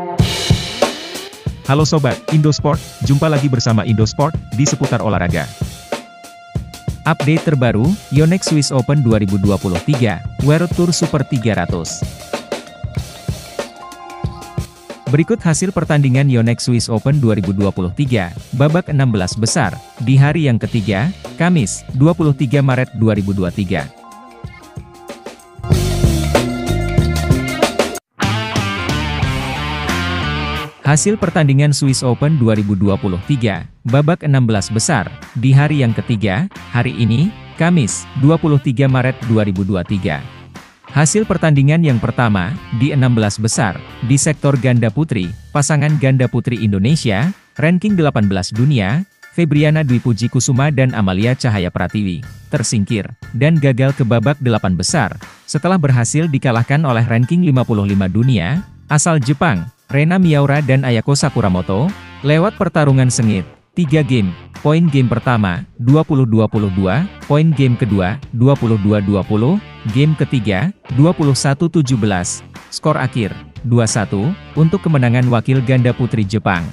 Halo Sobat Indosport, jumpa lagi bersama Indosport di seputar olahraga. Update terbaru, Yonex Swiss Open 2023, World Tour Super 300. Berikut hasil pertandingan Yonex Swiss Open 2023, babak 16 besar, di hari yang ketiga, Kamis, 23 Maret 2023. Hasil pertandingan Swiss Open 2023, babak 16 besar, di hari yang ketiga, hari ini, Kamis, 23 Maret 2023. Hasil pertandingan yang pertama, di 16 besar, di sektor ganda putri, pasangan ganda putri Indonesia, ranking 18 dunia, Febriana Dwi Puji Kusuma dan Amalia Cahaya Pratiwi, tersingkir, dan gagal ke babak 8 besar, setelah berhasil dikalahkan oleh ranking 55 dunia, asal Jepang, Rena Miyaura dan Ayako Sakuramoto, lewat pertarungan sengit, 3 game, poin game pertama, 20-22, poin game kedua, 22-20, game ketiga, 21-17, skor akhir, 2-1, untuk kemenangan wakil ganda putri Jepang.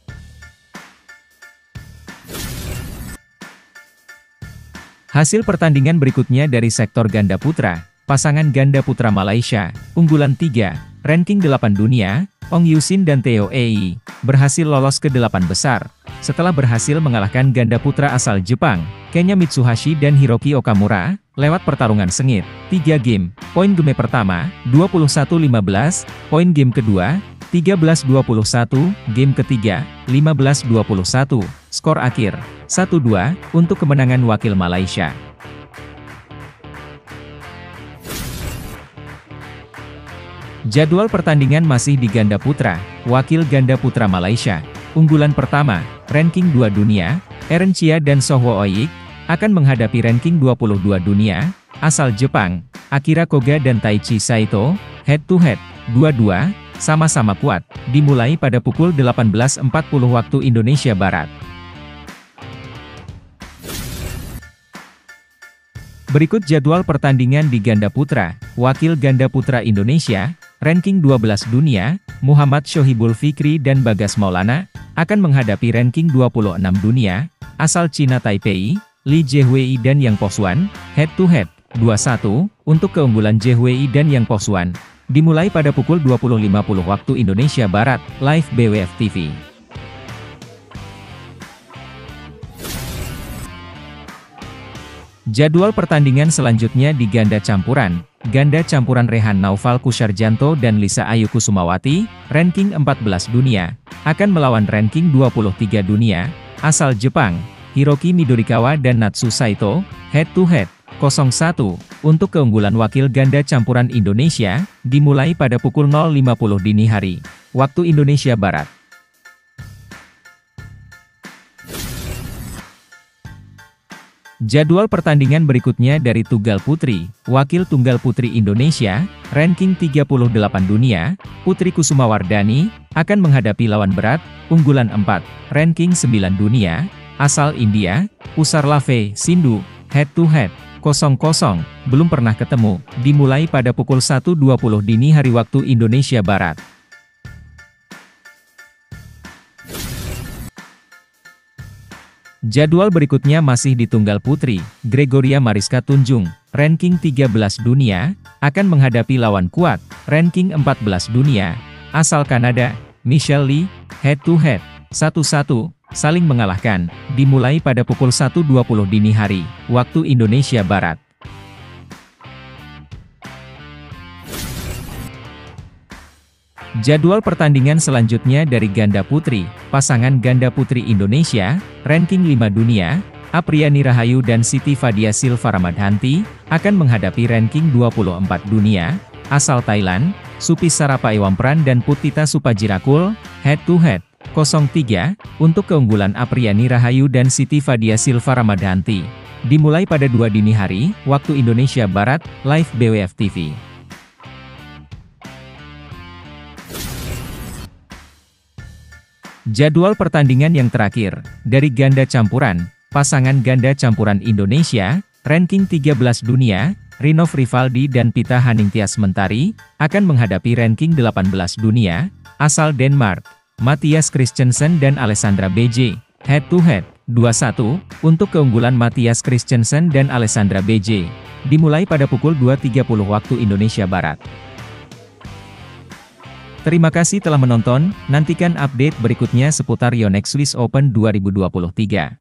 Hasil pertandingan berikutnya dari sektor ganda putra, pasangan ganda putra Malaysia, unggulan 3, ranking 8 dunia, Ong Yusin dan Theo Ei, berhasil lolos ke 8 besar, setelah berhasil mengalahkan ganda putra asal Jepang, Kenya Mitsuhashi dan Hiroki Okamura, lewat pertarungan sengit, 3 game, poin game pertama, 21-15, poin game kedua, 13-21, game ketiga, 15-21, skor akhir, 1-2, untuk kemenangan wakil Malaysia. Jadwal pertandingan masih di ganda putra, wakil ganda putra Malaysia, unggulan pertama, ranking 2 dunia, Eren Chia dan Sohwo Oik, akan menghadapi ranking 22 dunia, asal Jepang, Akira Koga dan Taichi Saito, head to head, 2-2, sama-sama kuat, dimulai pada pukul 18.40 waktu Indonesia Barat. Berikut jadwal pertandingan di ganda putra, wakil ganda putra Indonesia, ranking 12 dunia, Muhammad Shohibul Fikri dan Bagas Maulana, akan menghadapi ranking 26 dunia, asal Cina Taipei, Li Jiehui dan Yang Posuan, head to head, 2-1, untuk keunggulan Jiehui dan Yang Posuan, dimulai pada pukul 20.50 waktu Indonesia Barat, live BWF TV. Jadwal pertandingan selanjutnya di ganda campuran Rehan Naufal Kusarjanto dan Lisa Ayu Kusumawati, ranking 14 dunia, akan melawan ranking 23 dunia, asal Jepang, Hiroki Midorikawa dan Natsu Saito, head to head, 0-1, untuk keunggulan wakil ganda campuran Indonesia, dimulai pada pukul 0.50 dini hari, waktu Indonesia Barat. Jadwal pertandingan berikutnya dari tunggal putri, wakil tunggal putri Indonesia, ranking 38 dunia, Putri Kusumawardani, akan menghadapi lawan berat, unggulan 4, ranking 9 dunia, asal India, Pusarlave Sindhu, head to head, 0-0, belum pernah ketemu, dimulai pada pukul 1.20 dini hari waktu Indonesia Barat. Jadwal berikutnya masih di tunggal putri, Gregoria Mariska Tunjung, ranking 13 dunia, akan menghadapi lawan kuat, ranking 14 dunia, asal Kanada, Michelle Lee, head to head, 1-1, saling mengalahkan, dimulai pada pukul 1.20 dini hari, waktu Indonesia Barat. Jadwal pertandingan selanjutnya dari ganda putri, pasangan ganda putri Indonesia, ranking 5 dunia, Apriani Rahayu dan Siti Fadia Silva Ramadhanti, akan menghadapi ranking 24 dunia, asal Thailand, Supi Sarapa Ewampran dan Putita Supajirakul, head to head, 0-3, untuk keunggulan Apriani Rahayu dan Siti Fadia Silva Ramadhanti, dimulai pada 2 dini hari, waktu Indonesia Barat, live BWF TV. Jadwal pertandingan yang terakhir, dari ganda campuran, pasangan ganda campuran Indonesia, ranking 13 dunia, Rinov Rivaldi dan Pita Haningtyas Mentari, akan menghadapi ranking 18 dunia, asal Denmark, Mathias Christensen dan Alessandra BJ, head to head, 2-1, untuk keunggulan Mathias Christensen dan Alessandra BJ, dimulai pada pukul 2.30 waktu Indonesia Barat. Terima kasih telah menonton, nantikan update berikutnya seputar Yonex Swiss Open 2023.